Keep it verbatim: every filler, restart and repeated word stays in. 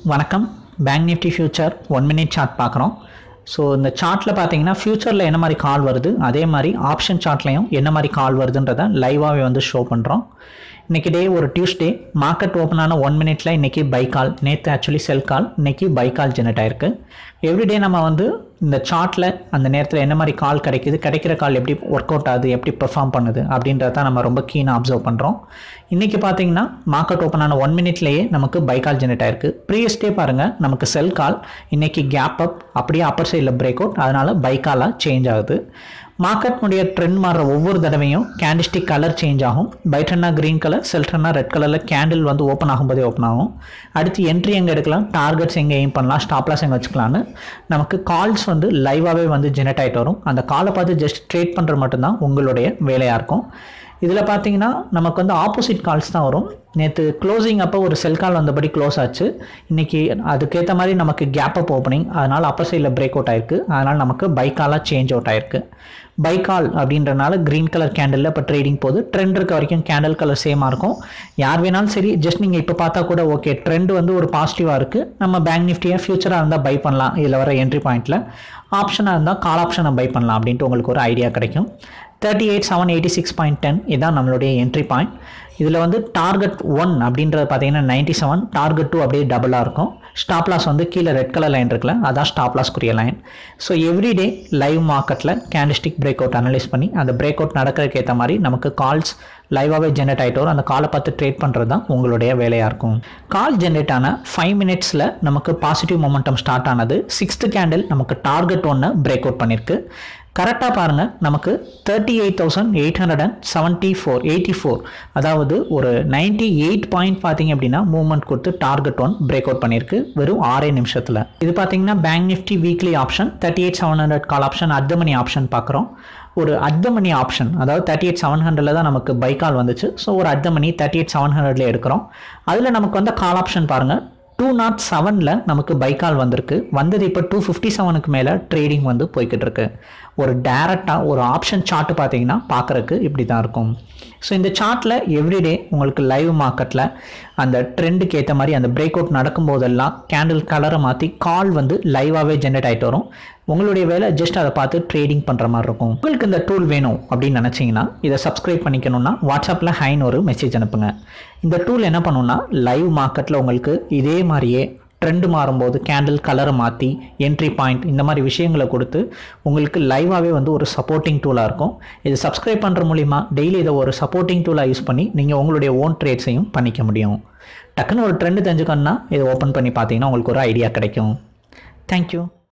வணக்கம். Bank nifty future one minute chart பார்க்குறோம். So இந்த சார்ட்டில் பார்த்தீங்கன்னா ஃபியூச்சரில் என்ன மாதிரி கால் வருது, அதே மாதிரி ஆப்ஷன் சார்ட்லையும் என்ன மாதிரி கால் வருதுன்றதை லைவாகவே வந்து ஷோ பண்ணுறோம். இன்றைக்கி டே ஒரு டியூஸ்டே, மார்க்கெட் ஓப்பன் ஆன ஒன் மினிட்ல இன்றைக்கி பை கால், நேற்று ஆக்சுவலி செல் கால், இன்றைக்கி பை கால் ஜெனரேட் ஆயிருக்கு. எவ்ரிடே நம்ம வந்து இந்த சார்ட்டில் அந்த நேரத்தில் என்ன மாதிரி கால் கிடைக்குது, கிடைக்கிற கால் எப்படி ஒர்க் அவுட் ஆகுது, எப்படி பெர்ஃபார்ம் பண்ணுது அப்படின்றத நம்ம ரொம்ப கீனாக அப்சர்வ் பண்ணுறோம். இன்றைக்கி பார்த்தீங்கன்னா மார்க்கெட் ஓப்பன் ஆன ஒன் மினிட்லேயே நமக்கு பை கால் ஜெனரேட் ஆயிருக்கு. ப்ரீவியஸ் டே பாருங்கள் நமக்கு செல் கால், இன்றைக்கி கேப் அப், அப்படியே அப்பர் சைடில் பிரேக் அவுட், அதனால் பை காலாக சேஞ்ச் ஆகுது. மார்க்கெட்னுடைய ட்ரெண்ட் மாறுற ஒவ்வொரு தடவையும் கேண்டிஸ்டிக் கலர் சேஞ்ச் ஆகும். பை ட்ரெண்டாக க்ரீன் கலர், செல் ட்ரெண்டாக ரெட் கலரில் கேண்டில் வந்து ஓப்பன் ஆகும்போதே ஓப்பன் ஆகும். அடுத்து என்ட்ரி எங்கே எடுக்கலாம், டார்கெட்ஸ் எங்கே எய்ம் பண்ணலாம், ஸ்டாப்லாஸ் எங்கே வச்சுக்கலான்னு நமக்கு கால்ஸ் வந்து லைவாகவே வந்து ஜெனரேட் ஆகிட்டு வரும். அந்த காலை பார்த்து ஜஸ்ட் ட்ரேட் பண்ணுறது மட்டும்தான் உங்களுடைய வேலையாக இருக்கும். இதில் பார்த்தீங்கன்னா நமக்கு வந்து ஆப்போசிட் கால்ஸ் தான் வரும். நேற்று க்ளோசிங் அப்போ ஒரு செல் கால் வந்தபடி க்ளோஸ் ஆச்சு. இன்றைக்கி அதுக்கேற்ற மாதிரி நமக்கு கேப் அப் ஓப்பனிங், அதனால் அப்பர் சைடில் பிரேக் அவுட் ஆயிருக்கு. அதனால் நமக்கு பை காலாக சேஞ்ச் அவுட் ஆயிருக்கு. பை கால் அப்படின்றனால க்ரீன் கலர் கேண்டில் இப்போ ட்ரேடிங் போகுது. ட்ரெண்ட் இருக்க வரைக்கும் கேண்டில் கலர் சேமாக இருக்கும். யார் வேணாலும் சரி, ஜஸ்ட் நீங்கள் இப்போ பார்த்தா கூட ஓகே, ட்ரெண்ட் வந்து ஒரு பாசிட்டிவாக இருக்குது, நம்ம பேங்க் நிஃப்டியை ஃபியூச்சராக இருந்தால் பை பண்ணலாம், இதில் வர என்ட்ரி பாயிண்ட்டில் ஆப்ஷனாக இருந்தால் கால் ஆப்ஷனை பை பண்ணலாம் அப்படின்ட்டு உங்களுக்கு ஒரு ஐடியா கிடைக்கும். Thirty eight seven eighty six point ten இதுதான் நம்மளுடைய என்ட்ரி பாயிண்ட். இதில் வந்து டார்கெட் ஒன் அப்படின்றது பார்த்தீங்கன்னா நைன்ட்டி செவன், டார்கெட் டூ அப்படியே டபுளாக இருக்கும். ஸ்டாப் லாஸ் வந்து கீழே ரெட் கலர் லைன் இருக்குல்ல, அதான் ஸ்டாப் லாஸ்க்குரிய லைன். ஸோ எவ்ரிடே லைவ் மார்க்கெட்டில் கேண்டிஸ்டிக் பிரேக் அவுட் அனலைஸ் பண்ணி அந்த பிரேக் அவுட் நடக்கிறதுக்கு ஏற்ற மாதிரி நமக்கு கால்ஸ் லைவாகவே ஜென்ரேட் ஆகிட்டு வரும். அந்த காலை பார்த்து ட்ரேட் பண்ணுறது தான் உங்களுடைய வேலையாக இருக்கும். கால் ஜென்ரேட் ஆன ஃபைவ் மினிட்ஸில் நமக்கு பாசிட்டிவ் மொமெண்டம் ஸ்டார்ட் ஆனது. சிக்ஸ்த்து கேண்டில் நமக்கு டார்கெட் ஒன்று பிரேக் அவுட் பண்ணியிருக்கு. கரெக்டாக பாருங்கள், நமக்கு thirty eight thousand eight hundred and seventy four eighty four அதாவது ஒரு நைன்ட்டி எயிட் பாயிண்ட் பார்த்தீங்க அப்படின்னா மூவ்மெண்ட் கொடுத்து டார்கெட் ஒன் பிரேக் அவுட் பண்ணியிருக்கு வெறும் ஆறே நிமிஷத்தில். இது பார்த்தீங்கன்னா bank nifty weekly option thirty eight seven hundred call option at the money option பார்க்குறோம். ஒரு அட் த மணி ஆப்ஷன், அதாவது தேர்ட்டி எயிட் செவன் ஹண்ட்ரட்ல தான் நமக்கு பை கால் வந்துச்சு. ஸோ ஒரு at the money thirty eight seven ஹண்ட்ரட்ல எடுக்கிறோம். அதில் நமக்கு வந்து கால் ஆப்ஷன் பாருங்கள், டூ நாட் செவனில் நமக்கு பை கால் வந்திருக்கு. வந்தது இப்போ டூ ஃபிஃப்டி செவனுக்கு மேலே ட்ரேடிங் வந்து போய்கிட்டு இருக்கு. ஒரு டேரெக்டாக ஒரு ஆப்ஷன் சார்ட்டு பார்த்தீங்கன்னா பார்க்குறக்கு இப்படி தான் இருக்கும். ஸோ இந்த சார்ட்டில் எவ்ரிடே உங்களுக்கு லைவ் மார்க்கெட்டில் அந்த ட்ரெண்டுக்கு ஏற்ற மாதிரி அந்த பிரேக் அவுட் நடக்கும்போதெல்லாம் கேண்டில் கலரை மாற்றி கால் வந்து லைவாகவே ஜென்ரேட் ஆகிட்டு வரும். உங்களுடைய வேலை ஜஸ்ட் அதை பார்த்து ட்ரேடிங் பண்ணுற மாதிரி இருக்கும். உங்களுக்கு இந்த டூல் வேணும் அப்படின்னு நினச்சிங்கன்னா இதை சப்ஸ்கிரைப் பண்ணிக்கணும்னா வாட்ஸ்அப்பில் ஹைன்னு ஒரு மெசேஜ் அனுப்புங்க. இந்த டூல் என்ன பண்ணுன்னா லைவ் மார்க்கெட்டில் உங்களுக்கு இதே மாதிரியே ட்ரெண்டு மாறும்போது கேண்டில் கலரை மாற்றி என்ட்ரி பாயிண்ட் இந்த மாதிரி விஷயங்களை கொடுத்து உங்களுக்கு லைவாகவே வந்து ஒரு சப்போர்ட்டிங் டூலாக இருக்கும். இது சப்ஸ்கிரைப் பண்ணுற மூலிமா டெய்லி இதை ஒரு சப்போர்ட்டிங் டூலாக யூஸ் பண்ணி நீங்கள் உங்களுடைய ஓன் ட்ரேட்ஸையும் பண்ணிக்க முடியும். டக்குன்னு ஒரு ட்ரெண்டு தெரிஞ்சுக்கணுன்னா இதை ஓப்பன் பண்ணி பார்த்தீங்கன்னா உங்களுக்கு ஒரு ஐடியா கிடைக்கும். தேங்க்யூ.